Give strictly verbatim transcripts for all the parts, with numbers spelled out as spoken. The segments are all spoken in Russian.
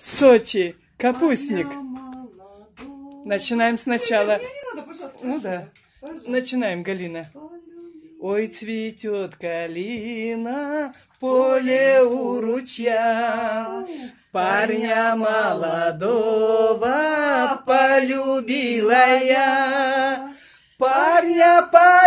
Сочи, капустник. Начинаем сначала. Ну да. Начинаем, Галина. Ой, цветет калина в поле у ручья. Парня молодого полюбила я. Парня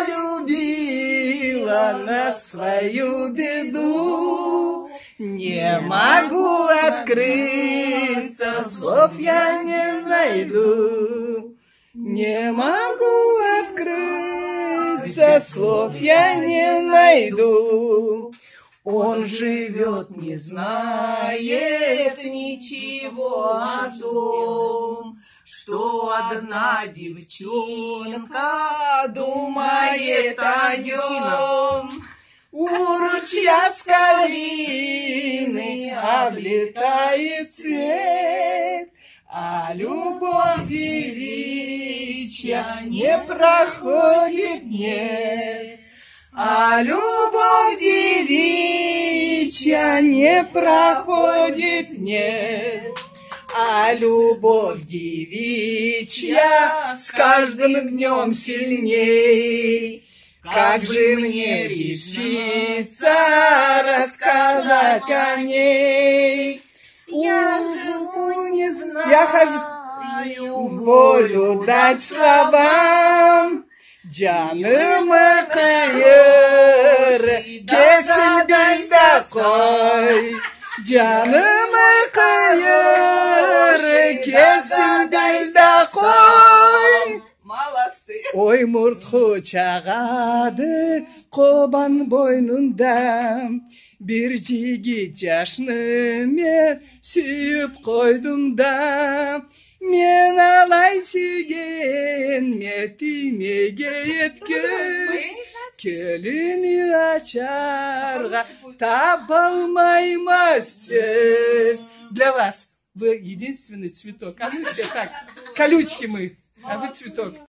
полюбила на свою беду. Не могу открыться, слов я не найду. Не могу открыться, слов я не найду. Он живет, не знает ничего о том, что одна девчонка думает о нем. У ручья с калины облетает цвет, а любовь девичья не проходит, нет. А любовь девичья не проходит, нет. А любовь девичья с каждым днем сильней. Как же мне решиться рассказать о ней? Я живу, не знаю, я хожу, волю дать словам. Canımı kıyır, kesilden de koy. Canımı kıyır, kesilden de koy. Ой, мұртқы чағады қобан бойнында. Bir жігіт жашны мен сүйіп қойдым да. Мен алай сүйген метимеге еткіш. Келіні ашарға табалмаймас сөз. Для вас вы единственный цветок, а мы все так, колючки мы, а вы цветок.